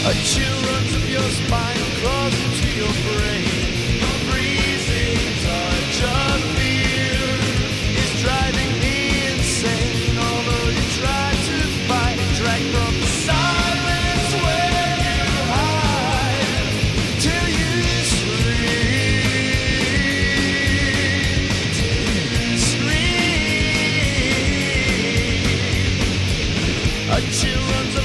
A chill runs up your spine, crawls into your brain. Your breathing touch of fear is driving me insane. Although you try to fight, dragged from the silence where you hide till you scream, scream. A chill runs up